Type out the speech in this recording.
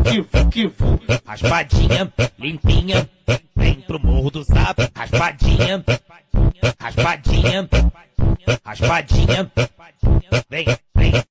que fu. Raspadinha, limpinha, vem pro morro do Zap. Raspadinha, raspadinha, raspadinha, vem, vem.